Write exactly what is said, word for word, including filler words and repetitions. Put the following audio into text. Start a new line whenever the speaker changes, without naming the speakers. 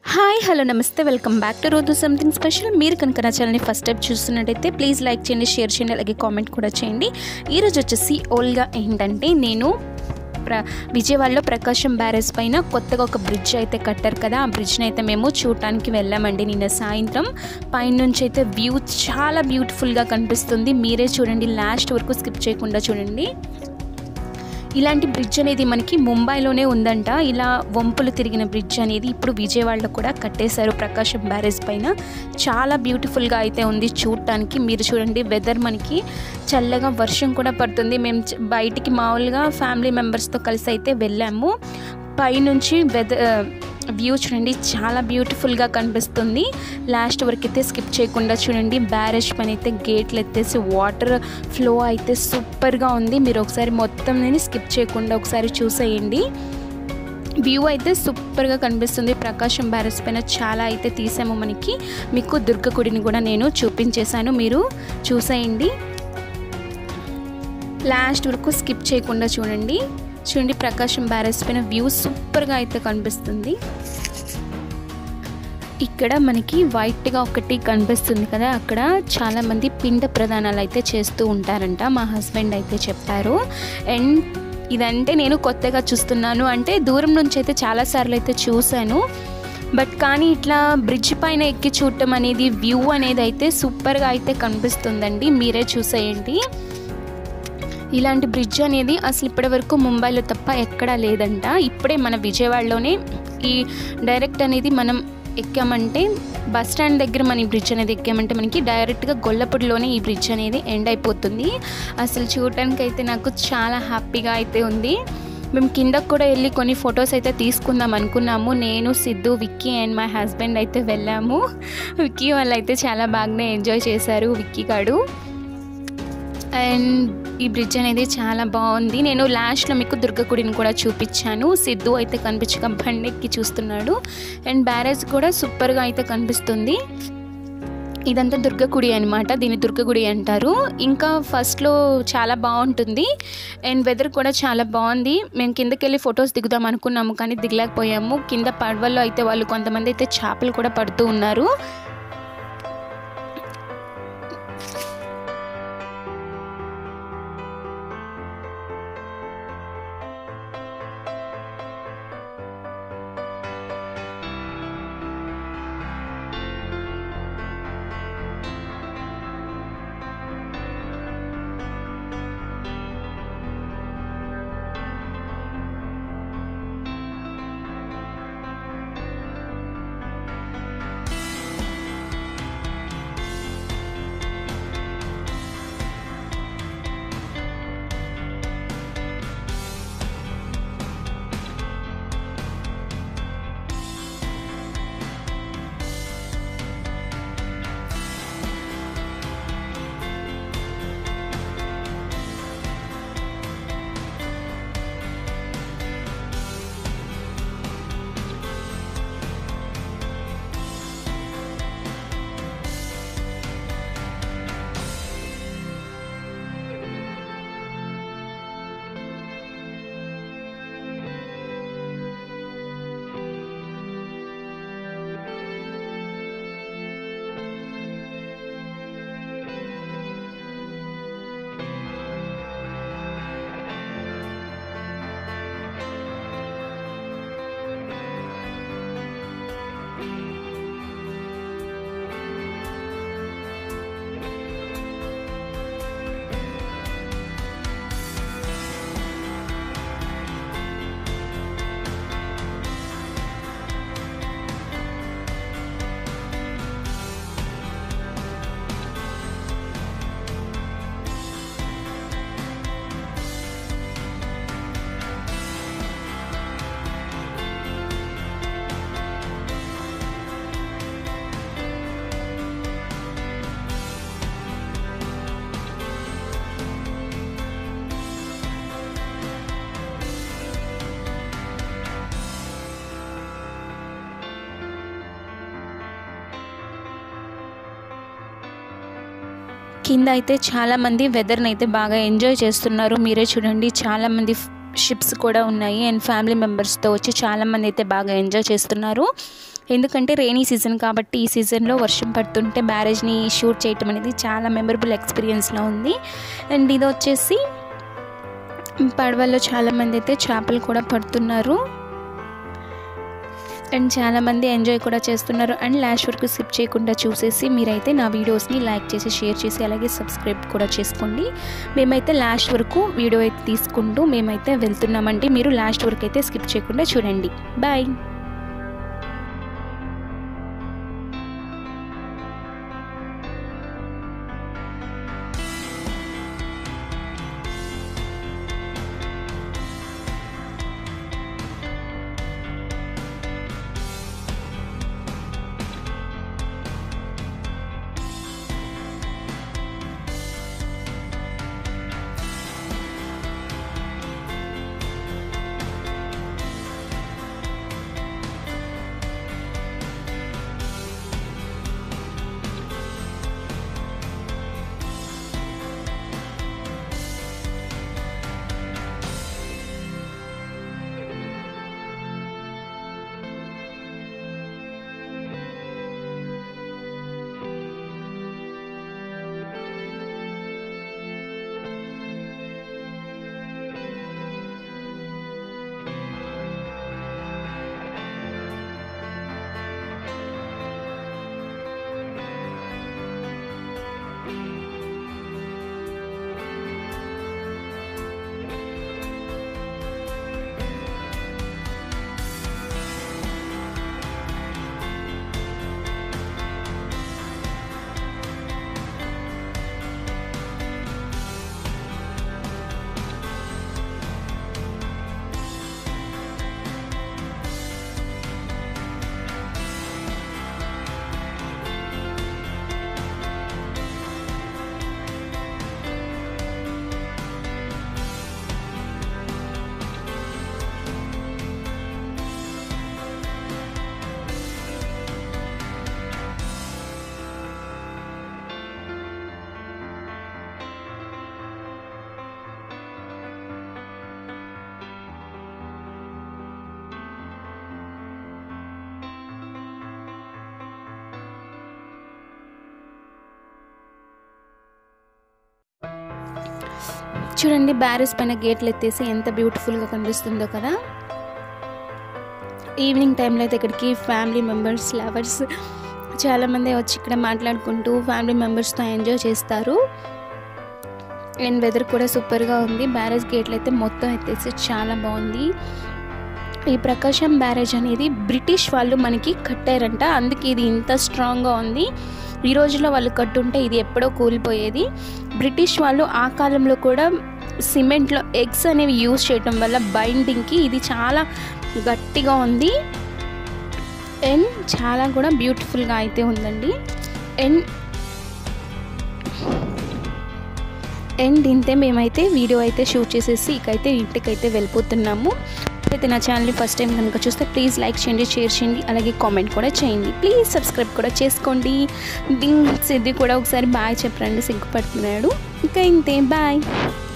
Hi hello namaste welcome back to రోజు something special. మీరు కనుక నా ఛానల్ని ఫస్ట్ టైం చూస్తున్నట్టయితే ప్లీజ్ లైక్ చేయండి, షేర్ చేయండి, అలాగే కామెంట్ కూడా చేయండి. ఈరోజు వచ్చేసి ఓల్గా ఏంటంటే నేను ప్ర విజయవాడలో ప్రకాశం బ్యారేజ్ పైన కొత్తగా ఒక బ్రిడ్జ్ అయితే కట్టారు కదా, ఆ బ్రిడ్జ్ని అయితే మేము చూడటానికి వెళ్ళామండి నిన్న సాయంత్రం. పైనుంచి అయితే వ్యూ చాలా బ్యూటిఫుల్గా కనిపిస్తుంది. మీరే చూడండి, లాస్ట్ వరకు స్కిప్ చేయకుండా చూడండి. ఇలాంటి బ్రిడ్జ్ అనేది మనకి ముంబైలోనే ఉందంట. ఇలా వంపులు తిరిగిన బ్రిడ్జ్ అనేది ఇప్పుడు విజయవాడలో కూడా కట్టేశారు ప్రకాశం బ్యారేజ్ పైన. చాలా బ్యూటిఫుల్గా అయితే ఉంది చూడటానికి. మీరు చూడండి, వెదర్ మనకి చల్లగా వర్షం కూడా పడుతుంది. మేము బయటికి మామూలుగా ఫ్యామిలీ మెంబర్స్తో కలిసి అయితే వెళ్ళాము. పైనుంచి వెదర్ వ్యూ చూడండి, చాలా బ్యూటిఫుల్గా కనిపిస్తుంది. లాస్ట్ వరకు అయితే స్కిప్ చేయకుండా చూడండి. బ్యారేజ్ పైన అయితే గేట్లు ఎత్తేసి వాటర్ ఫ్లో అయితే సూపర్గా ఉంది. మీరు ఒకసారి మొత్తం నేను స్కిప్ చేయకుండా ఒకసారి చూసేయండి. వ్యూ అయితే సూపర్గా కనిపిస్తుంది. ప్రకాశం బ్యారేజ్ పైన చాలా అయితే తీసాము. మనకి మీకు దుర్గ గుడిని కూడా నేను చూపించేశాను, మీరు చూసేయండి. లాస్ట్ వరకు స్కిప్ చేయకుండా చూడండి. చూడండి, ప్రకాశం బ్యారేజ్ పైన వ్యూ సూపర్గా అయితే కనిపిస్తుంది. ఇక్కడ మనకి వైట్గా ఒకటి కనిపిస్తుంది కదా, అక్కడ చాలామంది పిండ ప్రదానాలు అయితే చేస్తూ ఉంటారంట, మా హస్బెండ్ అయితే చెప్పారు. అండ్ ఇదంటే నేను కొత్తగా చూస్తున్నాను, అంటే దూరం నుంచి అయితే చాలాసార్లు అయితే చూశాను. బట్ కానీ ఇట్లా బ్రిడ్జ్ పైన ఎక్కి చూడటం అనేది, వ్యూ అనేది అయితే సూపర్గా అయితే కనిపిస్తుందండి. మీరే చూసేయండి. ఇలాంటి బ్రిడ్జ్ అనేది అసలు ఇప్పటివరకు ముంబైలో తప్ప ఎక్కడా లేదంట. ఇప్పుడే మన విజయవాడలోనే ఈ డైరెక్ట్ అనేది మనం ఎక్కామంటే, బస్ స్టాండ్ దగ్గర మన ఈ బ్రిడ్జ్ అనేది ఎక్కామంటే మనకి డైరెక్ట్గా గొల్లపూడిలోనే ఈ బ్రిడ్జ్ అనేది ఎండ్ అయిపోతుంది. అసలు చూడటానికి అయితే నాకు చాలా హ్యాపీగా అయితే ఉంది. మేము కిందకు కూడా వెళ్ళి కొన్ని ఫొటోస్ అయితే తీసుకుందాం అనుకున్నాము. నేను, Siddhu, Vicky and my husband అయితే వెళ్ళాము. విక్కీ వాళ్ళు అయితే చాలా బాగానే ఎంజాయ్ చేశారు, విక్కీ గాడు. అండ్ ఈ బ్రిడ్జ్ అనేది చాలా బాగుంది. నేను లాస్ట్లో మీకు దుర్గ గుడిని కూడా చూపించాను. సిద్ధు అయితే కనిపించక బండి ఎక్కి చూస్తున్నాడు. అండ్ బ్యారేజ్ కూడా సూపర్గా అయితే కనిపిస్తుంది. ఇదంతా దుర్గ గుడి అనమాట, దీన్ని దుర్గ గుడి అంటారు. ఇంకా ఫస్ట్లో చాలా బాగుంటుంది అండ్ వెదర్ కూడా చాలా బాగుంది. మేము కిందకి వెళ్ళి ఫొటోస్ దిగుదాం అనుకున్నాము, కానీ దిగలేకపోయాము. కింద పడవల్లో అయితే వాళ్ళు కొంతమంది అయితే చేపలు కూడా పడుతూ ఉన్నారు. కింద అయితే చాలామంది వెదర్ని అయితే బాగా ఎంజాయ్ చేస్తున్నారు. మీరే చూడండి, చాలామంది షిప్స్ కూడా ఉన్నాయి అండ్ ఫ్యామిలీ మెంబర్స్తో వచ్చి చాలామంది అయితే బాగా ఎంజాయ్ చేస్తున్నారు. ఎందుకంటే రెయినీ సీజన్ కాబట్టి ఈ సీజన్లో వర్షం పడుతుంటే బ్యారేజ్ని షూట్ చేయటం అనేది చాలా మెమరబుల్ ఎక్స్పీరియన్స్లో ఉంది. అండ్ ఇది వచ్చేసి పడవల్లో చాలామంది అయితే చేపలు కూడా పడుతున్నారు అండ్ చాలామంది ఎంజాయ్ కూడా చేస్తున్నారు. అండ్ లాస్ట్ వరకు స్కిప్ చేయకుండా చూసేసి మీరైతే నా వీడియోస్ని లైక్ చేసి షేర్ చేసి అలాగే సబ్స్క్రైబ్ కూడా చేసుకోండి. మేమైతే లాస్ట్ వరకు వీడియో అయితే తీసుకుంటూ మేమైతే వెళ్తున్నామండి. మీరు లాస్ట్ వరకు అయితే స్కిప్ చేయకుండా చూడండి. బాయ్. చూడండి బ్యారేజ్ పైన గేట్లు ఎత్తేసి ఎంత బ్యూటిఫుల్గా కనిపిస్తుందో కదా. ఈవినింగ్ టైంలో అయితే ఇక్కడికి ఫ్యామిలీ మెంబర్స్ లవర్స్ చాలామంది వచ్చి ఇక్కడ మాట్లాడుకుంటూ ఫ్యామిలీ మెంబర్స్తో ఎంజాయ్ చేస్తారు. అండ్ వెదర్ కూడా సూపర్గా ఉంది. బ్యారేజ్ గేట్లు అయితే మొత్తం ఎత్తేసి చాలా బాగుంది. ఈ ప్రకాశం బ్యారేజ్ అనేది బ్రిటిష్ వాళ్ళు మనకి కట్టారంట, అందుకే ఇది ఇంత స్ట్రాంగ్గా ఉంది. ఈ రోజుల్లో వాళ్ళు కట్టుంటే ఇది ఎప్పుడో కూలిపోయేది. బ్రిటిష్ వాళ్ళు ఆ కాలంలో కూడా సిమెంట్లో ఎగ్స్ అనేవి యూజ్ చేయటం వల్ల బైండింగ్కి ఇది చాలా గట్టిగా ఉంది అండ్ చాలా కూడా బ్యూటిఫుల్గా అయితే ఉందండి. అండ్ అండ్ ఇంతే మేమైతే వీడియో అయితే షూట్ చేసేసి ఇకైతే ఇంటికైతే వెళ్ళిపోతున్నాము. అయితే నా ఛానల్ని ఫస్ట్ టైం కనుక చూస్తే ప్లీజ్ లైక్ చేయండి, షేర్ చేయండి, అలాగే కామెంట్ కూడా చేయండి. ప్లీజ్ సబ్స్క్రైబ్ కూడా చేసుకోండి. సిద్ధి కూడా ఒకసారి బాయ్ చెప్పండి, సిగ్గుపడుతున్నాడు. ఇంకా ఇంతే, బాయ్.